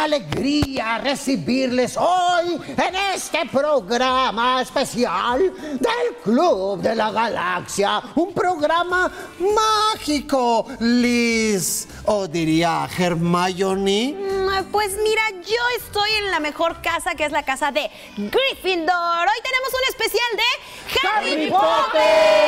alegría recibirles hoy en este programa especial del Club de la Galaxia. Un programa mágico, Liz. ¿O diría Hermione? Pues mira, yo estoy en la mejor casa, que es la casa de Gryffindor. Hoy tenemos un especial de Harry Potter.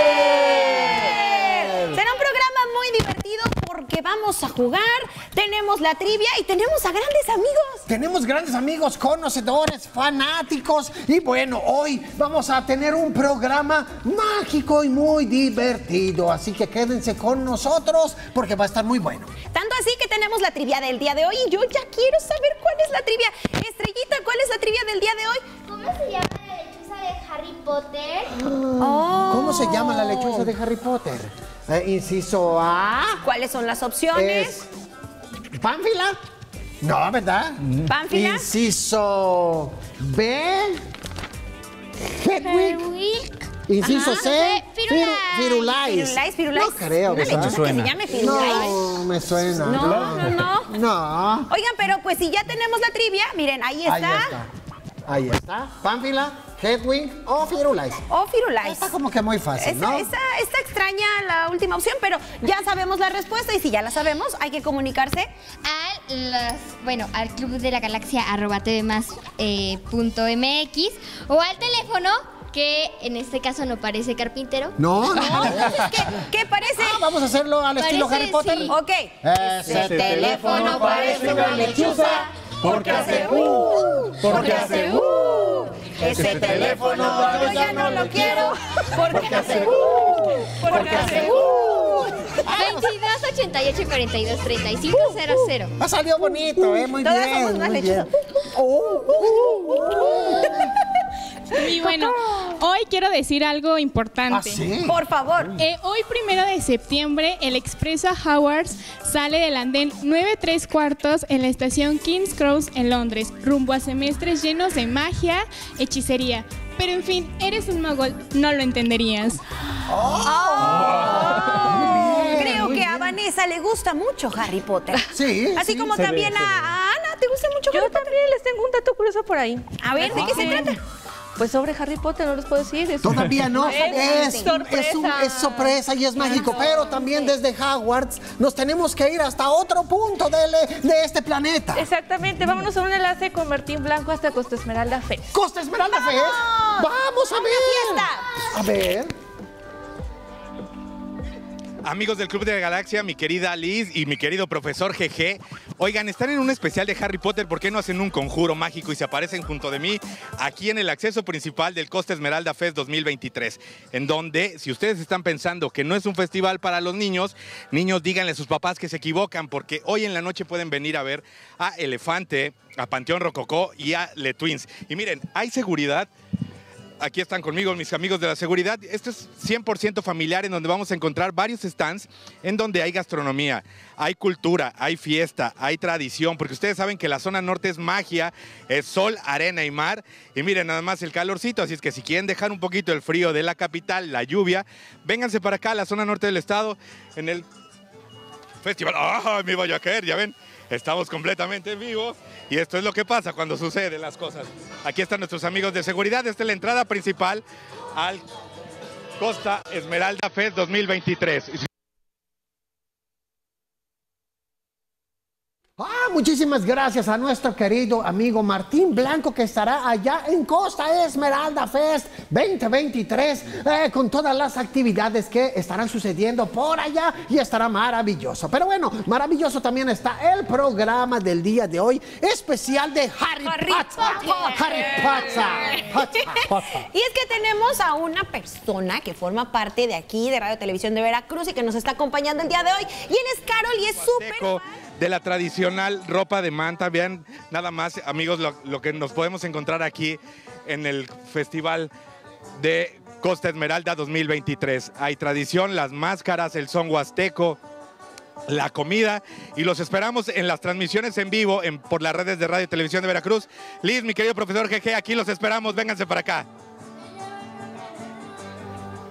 Será un programa muy divertido porque vamos a jugar, tenemos la trivia y tenemos a grandes amigos. Tenemos grandes amigos, conocedores, fanáticos. Y bueno, hoy vamos a tener un programa mágico y muy divertido. Así que quédense con nosotros porque va a estar muy bueno. Tanto así que tenemos la trivia del día de hoy y yo ya quiero saber cuál es la trivia. Estrellita, ¿cuál es la trivia del día de hoy? ¿Cómo se llama la lechuza de Harry Potter? ¿Cómo se llama la lechuza de Harry Potter? Inciso A. ¿Cuáles son las opciones? ¿Pánfila? No, ¿verdad? ¿Pánfila? Inciso B. Hedwig. Inciso C. Firulais. Firulais. No creo. Una lechuza que se llame Firulais. No, me suena. No. Oigan, pero pues si ya tenemos la trivia, miren, ahí está. Ahí está. Pánfila, Hedwig o Firulais. Está como que muy fácil, ¿no? Está extraña la última opción, pero ya sabemos la respuesta y si ya la sabemos, hay que comunicarse al club de la galaxia @tvmas.mx o al teléfono que en este caso no parece carpintero. No. ¿Qué parece? Vamos a hacerlo al estilo Harry Potter. Sí. Ok. Ese teléfono parece una lechuza porque hace porque hace Ese teléfono yo ya no lo quiero porque hace porque hace 22 88 42 35 00. Ha salido bonito, muy Todas bien. somos una Muy lechuza. bien. Y bueno, hoy quiero decir algo importante. ¿Ah, sí? Por favor. Hoy, 1 de septiembre, el expreso a Hogwarts sale del andén 9¾ en la estación King's Cross en Londres, rumbo a semestres llenos de magia, hechicería. Pero en fin, eres un mogol, no lo entenderías. Creo que a Vanessa le gusta mucho Harry Potter. Sí. Así como también a Ana, ¿te gusta mucho Harry Potter? Yo también les tengo un dato curioso por ahí. A ver, ¿de qué se trata? Pues sobre Harry Potter no les puedo decir. Todavía no, es sorpresa. es sorpresa y es mágico, pero también desde Hogwarts nos tenemos que ir hasta otro punto de este planeta. Exactamente, vámonos a un enlace con Martín Blanco hasta Costa Esmeralda Fest. ¿Costa Esmeralda Fest? ¡Vamos a ver! ¡Fiesta! A ver. Amigos del Club de la Galaxia, mi querida Liz y mi querido profesor GG. Oigan, están en un especial de Harry Potter, ¿por qué no hacen un conjuro mágico y se aparecen junto de mí aquí en el acceso principal del Costa Esmeralda Fest 2023? En donde, si ustedes están pensando que no es un festival para los niños, díganle a sus papás que se equivocan, porque hoy en la noche pueden venir a ver a Elefante, a Panteón Rococó y a Le Twins. Y miren, hay seguridad. Aquí están conmigo mis amigos de la seguridad. Esto es 100% familiar, en donde vamos a encontrar varios stands en donde hay gastronomía, hay cultura, hay fiesta, hay tradición, porque ustedes saben que la zona norte es magia, es sol, arena y mar. Y miren nada más el calorcito, así es que si quieren dejar un poquito el frío de la capital, la lluvia, vénganse para acá a la zona norte del estado en el festival. ¡Ah, mi Vallaquer! Ya ven, estamos completamente en vivo. Y esto es lo que pasa cuando suceden las cosas. Aquí están nuestros amigos de seguridad. Esta es la entrada principal al Costa Esmeralda Fest 2023. Muchísimas gracias a nuestro querido amigo Martín Blanco, que estará allá en Costa Esmeralda Fest 2023 con todas las actividades que estarán sucediendo por allá y estará maravilloso. Pero bueno, maravilloso también está el programa del día de hoy, especial de Harry Potter. Y es que tenemos a una persona que forma parte de aquí, de Radio Televisión de Veracruz, y que nos está acompañando el día de hoy. Y él es Carol y es súper de la tradicional ropa de manta. Vean nada más, amigos, lo que nos podemos encontrar aquí en el Festival de Costa Esmeralda 2023. Hay tradición, las máscaras, el son huasteco, la comida, y los esperamos en las transmisiones en vivo por las redes de Radio y Televisión de Veracruz. Liz, mi querido profesor GG, aquí los esperamos, vénganse para acá.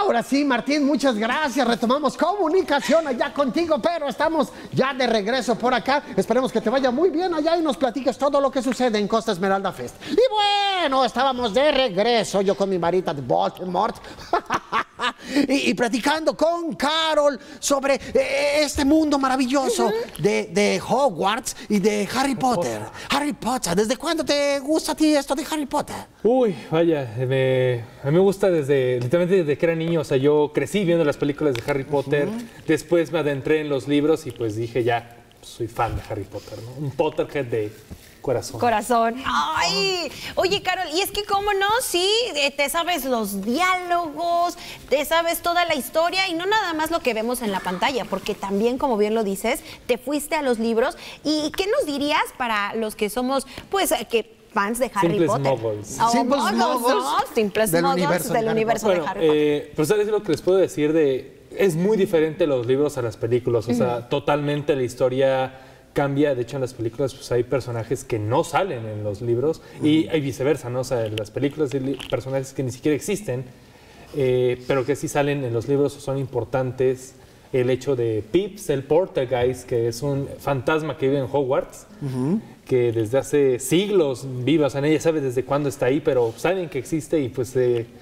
Ahora sí, Martín, muchas gracias. Retomamos comunicación allá contigo, pero estamos ya de regreso por acá. Esperemos que te vaya muy bien allá y nos platiques todo lo que sucede en Costa Esmeralda Fest. Y bueno, estábamos de regreso, yo con mi varita de Voldemort, y platicando con Carol sobre este mundo maravilloso de Hogwarts y de Harry Potter. Harry Potter, ¿desde cuándo te gusta a ti esto de Harry Potter? Uy, vaya, a mí me gusta literalmente desde que era niño. O sea, yo crecí viendo las películas de Harry Potter, después me adentré en los libros y pues dije ya, soy fan de Harry Potter, ¿no? Un Potterhead de corazón. Corazón. Ay, oye, Carol, y es que cómo no, sí, te sabes los diálogos, te sabes toda la historia y no nada más lo que vemos en la pantalla, porque también, como bien lo dices, te fuiste a los libros. ¿Y qué nos dirías para los que somos, pues, fans de Harry Simples Potter? Muggles. Oh, Simples Muggles Simples del Muggles universo del de universo Harry de Harry Potter. Pues sabes lo que les puedo decir es muy diferente los libros a las películas. O sea, totalmente la historia cambia. De hecho, en las películas pues, hay personajes que no salen en los libros y viceversa, ¿no? O sea, en las películas hay personajes que ni siquiera existen, pero que sí salen en los libros, son importantes. El hecho de Pips, el Poltergeist, que es un fantasma que vive en Hogwarts, que desde hace siglos vive, o sea, nadie sabe desde cuándo está ahí, pero saben que existe y pues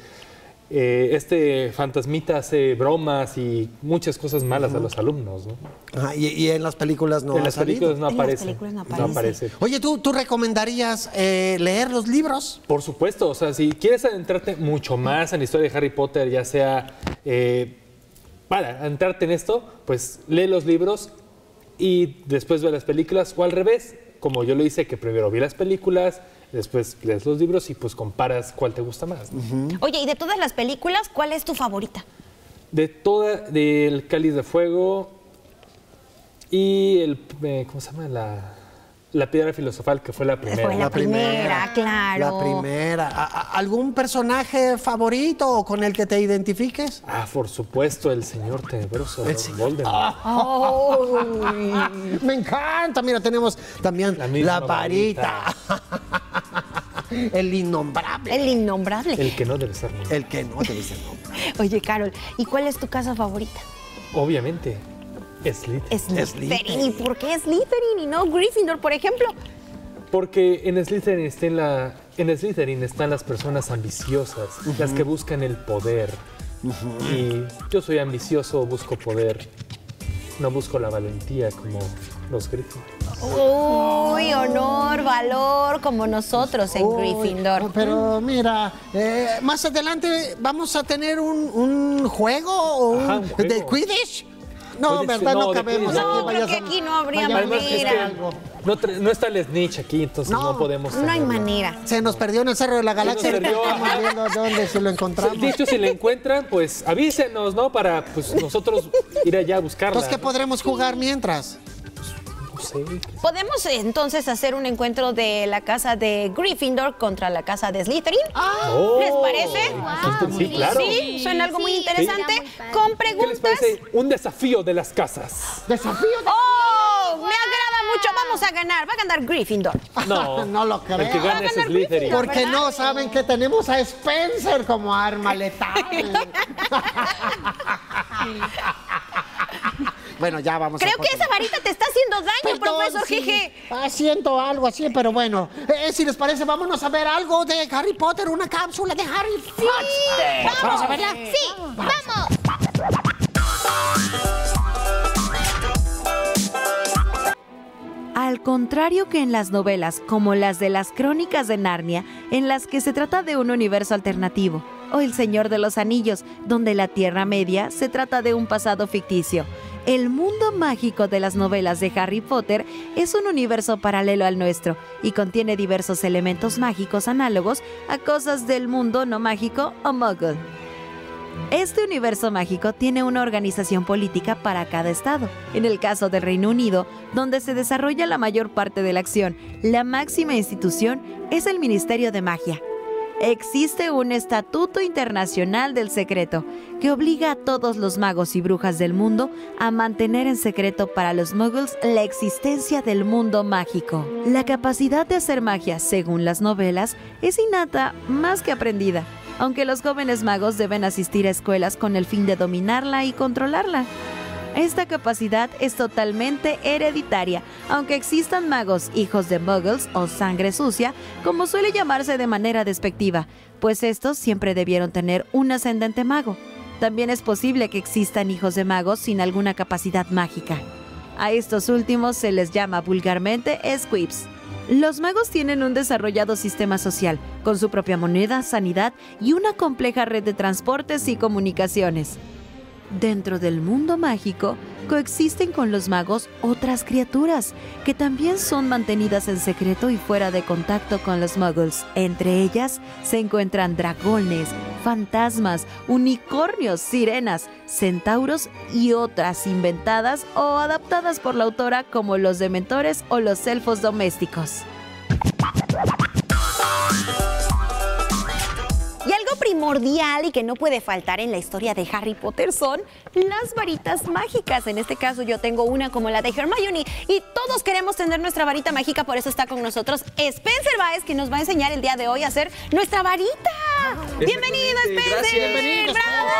este fantasmita hace bromas y muchas cosas malas a los alumnos, ¿no? Ajá, y en las películas no En las películas no En las aparece. películas no No aparece. Oye, ¿tú recomendarías leer los libros? Por supuesto, o sea, si quieres adentrarte mucho más en la historia de Harry Potter, ya sea para adentrarte en esto, pues lee los libros y después ve las películas, o al revés, como yo lo hice, que primero vi las películas, después lees los libros y pues comparas cuál te gusta más, ¿no? Oye, y de todas las películas, ¿cuál es tu favorita? Del Cáliz de Fuego y ¿cómo se llama? La Piedra Filosofal, que fue la primera. Fue la primera, claro. La primera. ¿Algún personaje favorito o con el que te identifiques? Por supuesto, el Señor Tenebroso, Voldemort. Me encanta. Mira, tenemos también la varita. El innombrable. El innombrable. El que no debe ser nombrado. El que no debe ser nombrado. Oye, Carol, ¿y cuál es tu casa favorita? Obviamente, Slytherin. Slytherin. ¿Y por qué Slytherin y no Gryffindor, por ejemplo? Porque en Slytherin están las personas ambiciosas, las que buscan el poder. Y yo soy ambicioso, busco poder. No busco la valentía como los Gryffindor. Uy, honor, valor, como nosotros en Gryffindor. Pero mira, más adelante vamos a tener un juego, un juego. de Quidditch. No, Puede ser, ¿verdad? no, No de cabemos Quidditch. aquí. No, creo que aquí no habría vayamos a manera. hacer algo. No está el Snitch aquí, entonces no podemos No hay tenerlo. manera. Se nos perdió en el Cerro de la Galaxia. Se nos perdió. Estamos viendo dónde se lo encontramos. De hecho, si la encuentran, pues avísenos, ¿no? Para pues nosotros ir allá a buscarla. Entonces, ¿qué podremos jugar mientras? No sé. ¿Podemos entonces hacer un encuentro de la casa de Gryffindor contra la casa de Slytherin? ¿Les parece? Sí, claro. Sí, suena algo muy Sí, interesante. sería muy padre. Con ¿Qué les preguntas. parece? Un desafío de las casas. Desafío de... ¡Oh! Me agrada mucho. Vamos a ganar. Va a ganar Gryffindor. No, No lo creo. El que gana es Slytherin. Porque no saben que tenemos a Spencer como arma letal. Bueno, ya vamos Creo a que esa varita te está haciendo daño, Perdón, profesor sí. Jeje. Siento algo así, pero bueno. Si les parece, vámonos a ver algo de Harry Potter, una cápsula de Harry Potter. ¿Vamos a verla? Sí, vamos. Al contrario que en las novelas como las de las Crónicas de Narnia, en las que se trata de un universo alternativo, o El Señor de los Anillos, donde la Tierra Media se trata de un pasado ficticio, el mundo mágico de las novelas de Harry Potter es un universo paralelo al nuestro y contiene diversos elementos mágicos análogos a cosas del mundo no mágico o muggle. Este universo mágico tiene una organización política para cada estado. En el caso del Reino Unido, donde se desarrolla la mayor parte de la acción, la máxima institución es el Ministerio de Magia. Existe un Estatuto Internacional del Secreto que obliga a todos los magos y brujas del mundo a mantener en secreto para los muggles la existencia del mundo mágico. La capacidad de hacer magia, según las novelas, es innata más que aprendida. aunque los jóvenes magos deben asistir a escuelas con el fin de dominarla y controlarla. Esta capacidad es totalmente hereditaria, aunque existan magos hijos de muggles o sangre sucia, como suele llamarse de manera despectiva, pues estos siempre debieron tener un ascendente mago. También es posible que existan hijos de magos sin alguna capacidad mágica. A estos últimos se les llama vulgarmente squibs. Los magos tienen un desarrollado sistema social, con su propia moneda, sanidad y una compleja red de transportes y comunicaciones. Dentro del mundo mágico, coexisten con los magos otras criaturas que también son mantenidas en secreto y fuera de contacto con los muggles. Entre ellas se encuentran dragones, fantasmas, unicornios, sirenas, centauros y otras inventadas o adaptadas por la autora como los dementores o los elfos domésticos. Y algo primordial y que no puede faltar en la historia de Harry Potter son las varitas mágicas. En este caso yo tengo una como la de Hermione y todos queremos tener nuestra varita mágica, por eso está con nosotros Spencer Báez, que nos va a enseñar el día de hoy a hacer nuestra varita. ¡Bienvenido, Spencer! Gracias. Bienvenido, ¡Bravo!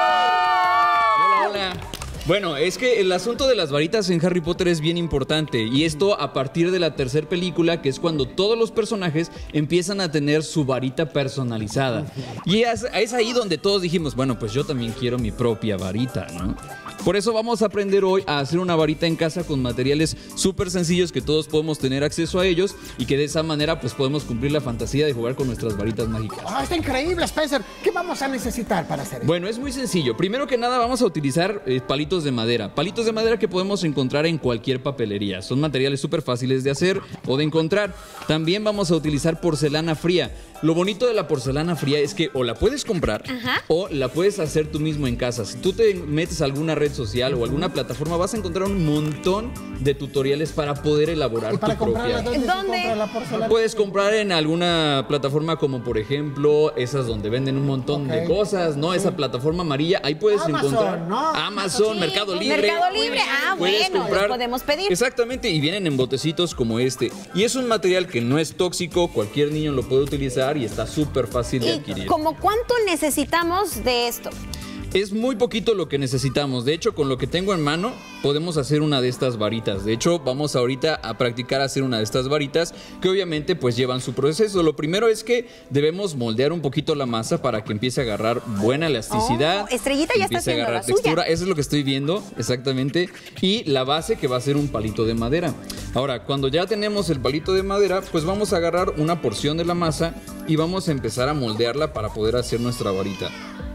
Hola, hola. Bueno, es que el asunto de las varitas en Harry Potter es bien importante, y esto a partir de la tercera película, que es cuando todos los personajes empiezan a tener su varita personalizada. Y es ahí donde todos dijimos, bueno, pues yo también quiero mi propia varita, ¿no? Por eso vamos a aprender hoy a hacer una varita en casa con materiales súper sencillos que todos podemos tener acceso a ellos, y que de esa manera pues podemos cumplir la fantasía de jugar con nuestras varitas mágicas. Está increíble, Spencer. ¿Qué vamos a necesitar para hacer esto? Bueno, es muy sencillo. Primero que nada vamos a utilizar palitos de madera. Palitos de madera que podemos encontrar en cualquier papelería. Son materiales súper fáciles de hacer o de encontrar. También vamos a utilizar porcelana fría. Lo bonito de la porcelana fría es que o la puedes comprar o la puedes hacer tú mismo en casa. Si tú te metes a alguna red social o alguna plataforma, vas a encontrar un montón de tutoriales para poder elaborar tu propia. ¿Dónde? La porcelana? Puedes comprar en alguna plataforma como por ejemplo esas donde venden un montón de cosas, ¿no? Esa plataforma amarilla, ahí puedes encontrar. ¿No? Amazon, Mercado Libre. Mercado Libre, Puedes bueno, comprar. los podemos pedir. Exactamente, y vienen en botecitos como este. Y es un material que no es tóxico, cualquier niño lo puede utilizar y está súper fácil de adquirir. ¿Y como cuánto necesitamos de esto? Es muy poquito lo que necesitamos. De hecho, con lo que tengo en mano, podemos hacer una de estas varitas. De hecho, vamos ahorita a practicar hacer una de estas varitas, que obviamente pues llevan su proceso. Lo primero es que debemos moldear un poquito la masa para que empiece a agarrar buena elasticidad. Estrellita ya está haciendo a agarrar la textura. suya. Eso es lo que estoy viendo, exactamente. Y la base, que va a ser un palito de madera. Ahora, cuando ya tenemos el palito de madera, pues vamos a agarrar una porción de la masa y vamos a empezar a moldearla para poder hacer nuestra varita.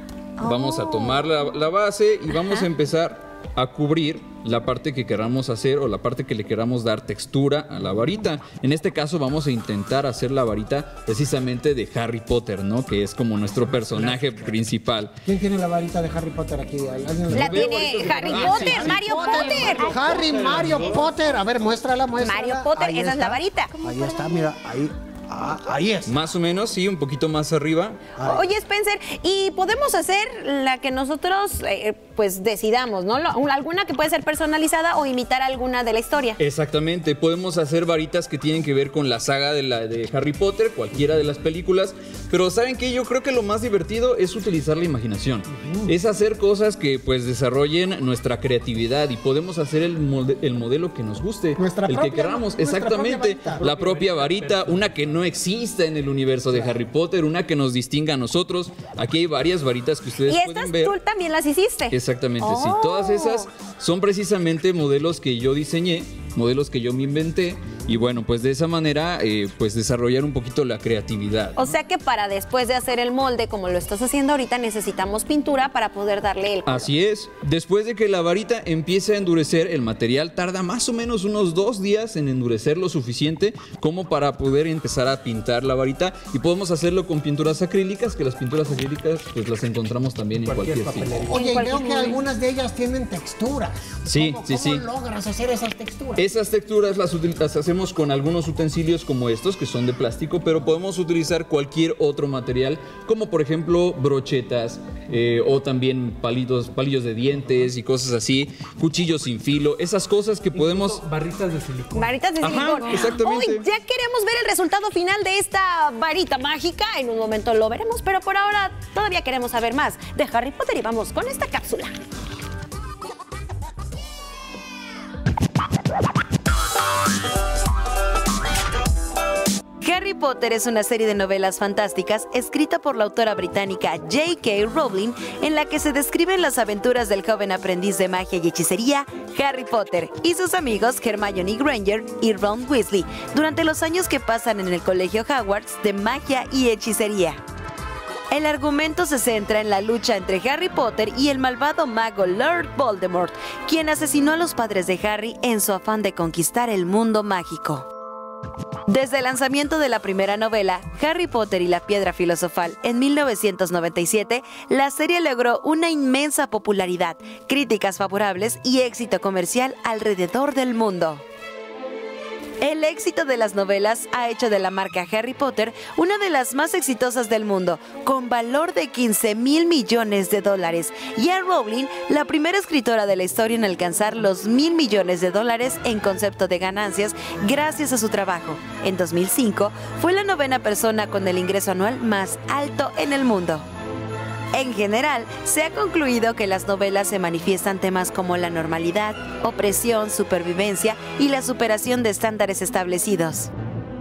Vamos a tomar la base y vamos a empezar a cubrir la parte que queramos hacer o la parte que le queramos dar textura a la varita. En este caso vamos a intentar hacer la varita precisamente de Harry Potter, ¿no? Que es como nuestro personaje principal. ¿Quién tiene la varita de Harry Potter aquí? La tiene Harry Potter, Mario Potter. Mario Potter. A ver, muéstrala. Mario Potter, Ahí esa es está. la varita. Ahí está, mira, ahí. Ahí es. Más o menos, sí, un poquito más arriba. Oye, Spencer, y podemos hacer la que nosotros pues decidamos, ¿no? Alguna que puede ser personalizada o imitar alguna de la historia. Exactamente, podemos hacer varitas que tienen que ver con la saga de Harry Potter, cualquiera de las películas, pero ¿saben qué? Yo creo que lo más divertido es utilizar la imaginación, es hacer cosas que pues desarrollen nuestra creatividad, y podemos hacer el modelo que nos guste, el que queramos, exactamente, la propia varita, una que no exista en el universo de Harry Potter, una que nos distinga a nosotros. Aquí hay varias varitas que ustedes pueden ver. Y estas tú también las hiciste. Exactamente, sí. Todas esas son precisamente modelos que yo diseñé, modelos que yo me inventé, y bueno, pues de esa manera pues desarrollar un poquito la creatividad, ¿no? O sea que para después de hacer el molde como lo estás haciendo ahorita, necesitamos pintura para poder darle el color. Así es. Después de que la varita empiece a endurecer, el material tarda más o menos unos 2 días en endurecer lo suficiente como para poder empezar a pintar la varita, y podemos hacerlo con pinturas acrílicas, que las pinturas acrílicas pues las encontramos también en cualquier sitio. Oye, veo que algunas de ellas tienen texturas. Sí, ¿Cómo sí. logras hacer esas texturas? Esas texturas las hacemos defendemos con algunos utensilios como estos, que son de plástico, pero podemos utilizar cualquier otro material, como por ejemplo brochetas, o también palillos de dientes y cosas así, cuchillos sin filo, esas cosas que podemos... Barritas de silicón. Varitas de silicón. Exactamente. Hoy ya queremos ver el resultado final de esta varita mágica. En un momento lo veremos, pero por ahora todavía queremos saber más de Harry Potter y vamos con esta cápsula. Harry Potter es una serie de novelas fantásticas escrita por la autora británica J.K. Rowling, en la que se describen las aventuras del joven aprendiz de magia y hechicería Harry Potter y sus amigos Hermione Granger y Ron Weasley durante los años que pasan en el colegio Hogwarts de magia y hechicería. El argumento se centra en la lucha entre Harry Potter y el malvado mago Lord Voldemort, quien asesinó a los padres de Harry en su afán de conquistar el mundo mágico. Desde el lanzamiento de la primera novela, Harry Potter y la Piedra Filosofal, en 1997, la serie logró una inmensa popularidad, críticas favorables y éxito comercial alrededor del mundo. El éxito de las novelas ha hecho de la marca Harry Potter una de las más exitosas del mundo, con valor de $15,000 millones, y a Rowling, la primera escritora de la historia en alcanzar los $1,000 millones en concepto de ganancias gracias a su trabajo. En 2005, fue la 9ª persona con el ingreso anual más alto en el mundo. En general, se ha concluido que las novelas se manifiestan temas como la normalidad, opresión, supervivencia y la superación de estándares establecidos.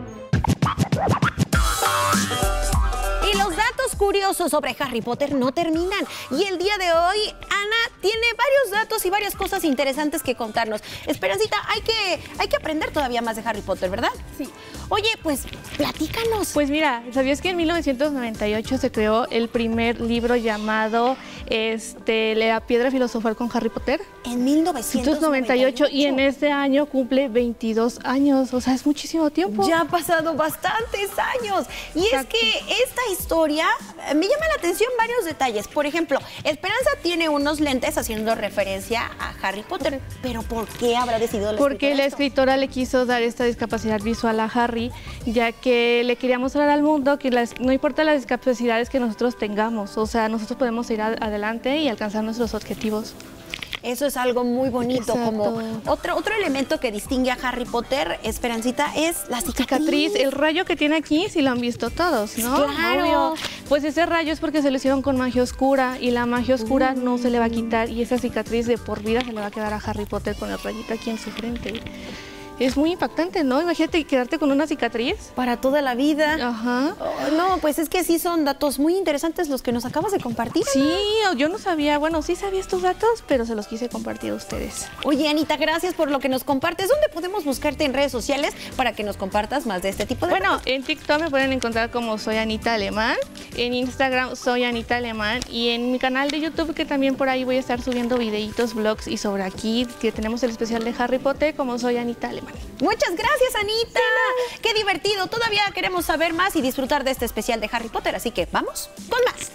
Y los datos curiosos sobre Harry Potter no terminan. Y el día de hoy, Ana tiene varios datos y varias cosas interesantes que contarnos. Esperancita, hay que aprender todavía más de Harry Potter, ¿verdad? Sí. Oye, pues, platícanos. Pues mira, ¿sabías que en 1998 se creó el primer libro llamado La Piedra Filosofal con Harry Potter? En 1998. Y en este año cumple 22 años, o sea, es muchísimo tiempo. Ya han pasado bastantes años. Y Exacto. es que esta historia me llama la atención varios detalles. Por ejemplo, Esperanza tiene unos lentes haciendo referencia a Harry Potter. ¿Pero por qué habrá decidido la Porque la esto? escritora le quiso dar esta discapacidad visual a Harry, ya que le quería mostrar al mundo que no importa las discapacidades que nosotros tengamos, o sea, nosotros podemos ir adelante y alcanzar nuestros objetivos. Eso es algo muy bonito. Exacto. Como otro elemento que distingue a Harry Potter, Esperancita, es la cicatriz. El rayo que tiene aquí, si lo han visto todos, ¿no? Claro. Obvio. Pues ese rayo es porque se lo hicieron con magia oscura y la magia oscura no se le va a quitar y esa cicatriz de por vida se le va a quedar a Harry Potter con el rayito aquí en su frente. Es muy impactante, ¿no? Imagínate quedarte con una cicatriz. Para toda la vida. Ajá. Oh, no, pues es que sí son datos muy interesantes los que nos acabas de compartir, Ana. Sí, yo no sabía, bueno, sí sabía estos datos, pero se los quise compartir a ustedes. Oye, Anita, gracias por lo que nos compartes. ¿Dónde podemos buscarte en redes sociales para que nos compartas más de este tipo de Bueno, datos? en TikTok me pueden encontrar como Soy Anita Alemán, en Instagram Soy Anita Alemán y en mi canal de YouTube, que también por ahí voy a estar subiendo videitos, vlogs y sobre aquí que tenemos el especial de Harry Potter como Soy Anita Alemán. Muchas gracias, Anita. ¡Qué divertido! Todavía queremos saber más y disfrutar de este especial de Harry Potter, así que vamos con más.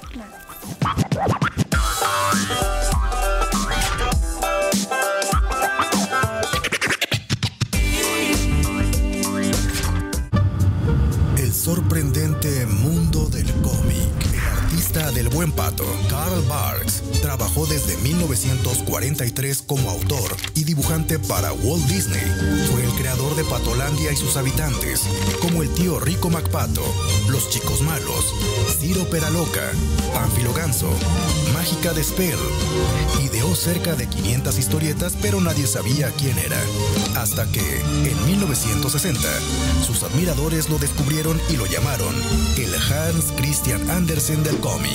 El sorprendente mundo del cómic. El artista del buen pato, Carl Barks, trabajó desde 1943 como autor y dibujante para Walt Disney. Fue el creador de Patolandia y sus habitantes, como el tío Rico McPato, Los Chicos Malos, Ciro Peraloca, Pánfilo Ganso, Mágica de Spell. Ideó cerca de 500 historietas, pero nadie sabía quién era. Hasta que, en 1960, sus admiradores lo descubrieron y lo llamaron el Hans Christian Andersen del cómic.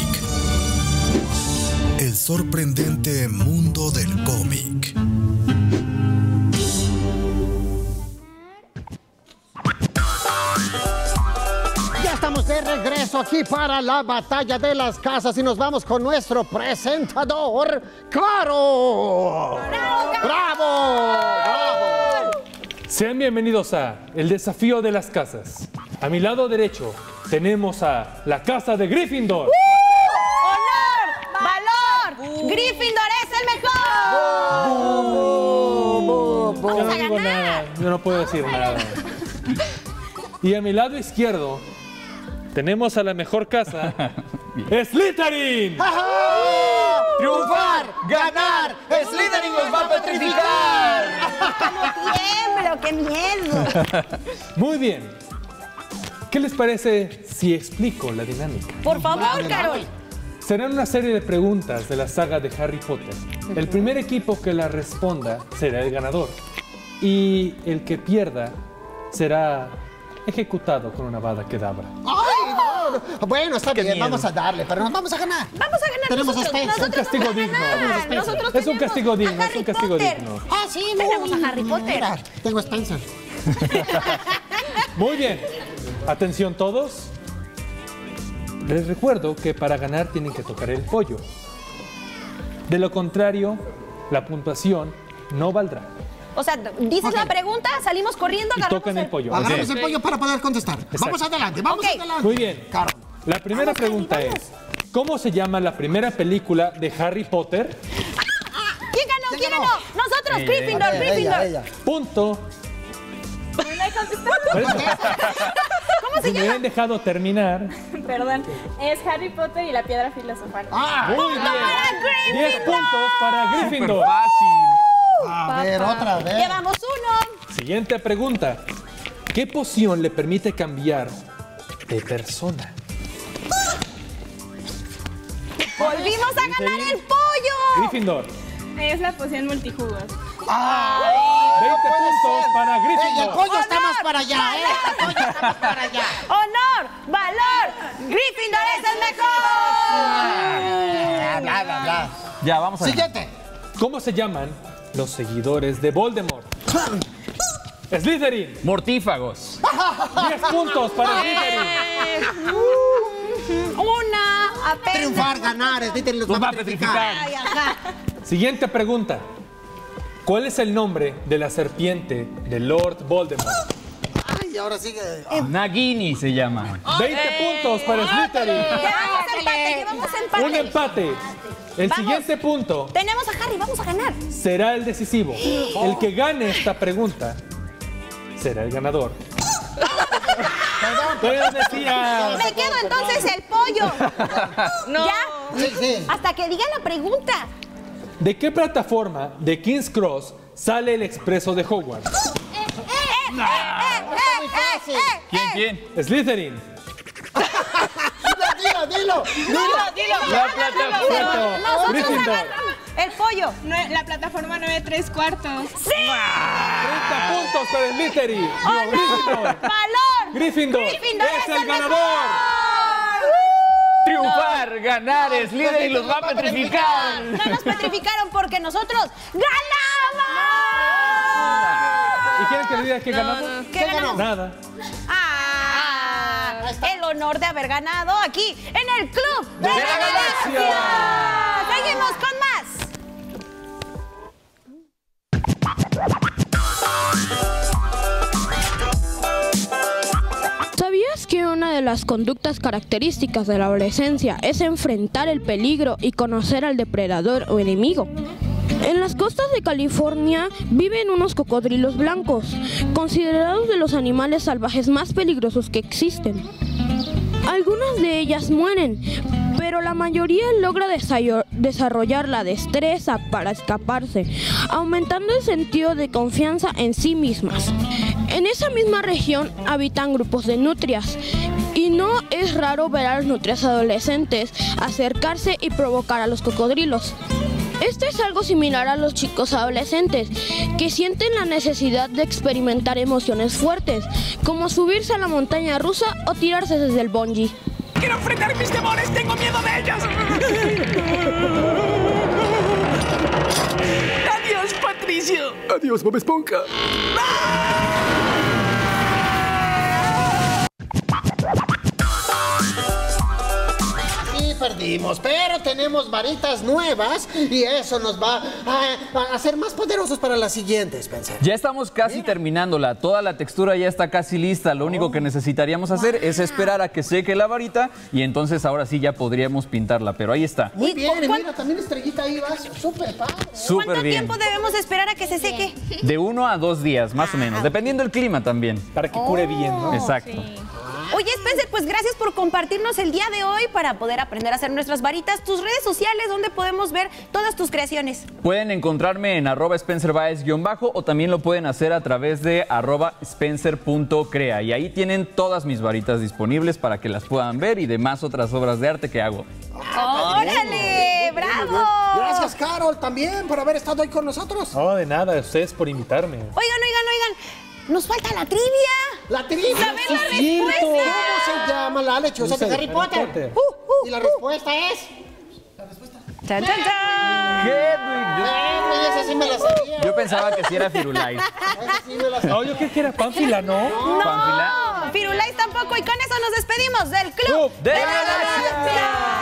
El sorprendente mundo del cómic. Ya estamos de regreso aquí para la batalla de las casas y nos vamos con nuestro presentador, Caro. ¡Bravo! ¡Bravo! Sean bienvenidos a El Desafío de las Casas. A mi lado derecho tenemos a la casa de Gryffindor. ¡Honor! ¡Valor! ¡Gryffindor es el mejor! Yo no digo nada, yo no puedo decir nada. Y a mi lado izquierdo tenemos a la mejor casa, Slytherin. ¡Triunfar! ¡Ganar! ¡Slytherin los va a petrificar! ¡Tiemblo! ¡Qué miedo! Muy bien. ¿Qué les parece si explico la dinámica? Por favor, Carol. Serán una serie de preguntas de la saga de Harry Potter. El primer equipo que la responda será el ganador. Y el que pierda será ejecutado con una Avada Kedavra. ¡Ay, no! Bueno, está bien, miedo. vamos a darle, pero nos vamos a ganar. Vamos a ganar Tenemos nosotros. Spencer. Es un castigo digno. Nosotros Es un tenemos castigo digno, a es un Harry castigo Potter. digno. Ah, sí, Tenemos a Harry Potter. Mira, tengo Spencer. Muy bien. Atención todos. Les recuerdo que para ganar tienen que tocar el pollo. De lo contrario, la puntuación no valdrá. O sea, dices la pregunta, salimos corriendo, Y agarramos tocan el pollo. Agarramos el pollo para poder contestar. Vamos adelante, vamos Ok. adelante. Muy bien. Carol. La primera pregunta es, ¿cómo se llama la primera película de Harry Potter? ¿Quién ganó? ¿Quién ganó? Nosotros, Gryffindor, Gryffindor. Punto. ¿Cómo se Si me llama? habían dejado terminar. Perdón, es Harry Potter y la piedra filosofal. Muy bien. 10 puntos para Gryffindor. A ver, otra vez. Llevamos uno. Siguiente pregunta. ¿Qué poción le permite cambiar de persona? Volvimos a ganar el pollo. Gryffindor. Es la poción multijugos. 20 puntos para El Gryffindor. pollo está más para allá, ¿eh? El pollo está más para allá. Honor, valor. Gryffindor es el mejor. Bla, bla, bla. Ya, vamos a ver. Siguiente. ¿Cómo se llaman los seguidores de Voldemort? Slytherin. Mortífagos. 10 puntos para Slytherin. Una, apenas. Triunfar, ganar, Slytherin los va a petrificar. Ay, ajá. Siguiente pregunta. ¿Cuál es el nombre de la serpiente de Lord Voldemort? Ay, ahora sigue. Nagini se llama. 20 puntos para Slytherin. Llevamos empate. Un empate. El Vamos. siguiente punto Tenemos a Harry, vamos a ganar. será el decisivo. El que gane esta pregunta será el ganador. Pero decía. Me quedo entonces el pollo. ¿Ya? Sí, sí. Hasta que diga la pregunta. ¿De qué plataforma de King's Cross sale el expreso de Hogwarts? ¿Quién? Slytherin. Dilo. La plataforma. Cierto. Nosotros Gryffindor. agarramos el pollo. La plataforma 9 3/4. 30 puntos para Slytherin. Digo, Gryffindor. ¡Valor! Gryffindor es el ganador. Triunfar, ganar, Slytherin los va a petrificar. No nos petrificaron porque nosotros ganamos. ¿Y quieren que le diga que ganamos? ¿Qué ganó? Nada. El honor de haber ganado aquí en el Club de la Galaxia. Galaxia. Seguimos con más. ¿Sabías que una de las conductas características de la adolescencia es enfrentar el peligro y conocer al depredador o enemigo? En las costas de California viven unos cocodrilos blancos, considerados de los animales salvajes más peligrosos que existen. Algunas de ellas mueren, pero la mayoría logra desarrollar la destreza para escaparse, aumentando el sentido de confianza en sí mismas. En esa misma región habitan grupos de nutrias, y no es raro ver a las nutrias adolescentes acercarse y provocar a los cocodrilos. Esto es algo similar a los chicos adolescentes, que sienten la necesidad de experimentar emociones fuertes, como subirse a la montaña rusa o tirarse desde el bungee. ¡Quiero enfrentar mis temores! ¡Tengo miedo de ellos! ¡Adiós, Patricio! Adiós, Bob Esponja. perdimos, pero tenemos varitas nuevas y eso nos va a hacer más poderosos para la siguiente, Spencer. Ya estamos casi terminándola. Toda la textura ya está casi lista. Lo único que necesitaríamos hacer es esperar a que seque la varita y entonces ahora sí ya podríamos pintarla, pero ahí está. Muy bien, y mira, también estrellita ahí vas, súper padre. ¿Cuánto tiempo debemos esperar a que se seque? De 1 a 2 días, más o menos, dependiendo del clima también. Para que cure bien, ¿no? Exacto. Sí. Oye, Spencer, pues gracias por compartirnos el día de hoy para poder aprender a hacer nuestras varitas. Tus redes sociales, donde podemos ver todas tus creaciones. Pueden encontrarme en @SpencerBaez- o también lo pueden hacer a través de @spencer.crea. Y ahí tienen todas mis varitas disponibles para que las puedan ver y demás otras obras de arte que hago. ¡Órale! ¡Bravo! Gracias, Carol, también por haber estado hoy con nosotros. No, de nada, ustedes por invitarme. Oigan. Nos falta la trivia. La trivia. ¿Saben la respuesta? ¿Cómo se llama la lechuza de Harry Potter? Y la respuesta es... ¡Chan, chan, chan! Esa sí me la sabía. Yo pensaba que sí era Firulais. No, yo creo que era Pánfila, ¿no? ¡No! Firulais tampoco. Y con eso nos despedimos del Club de la Galaxia.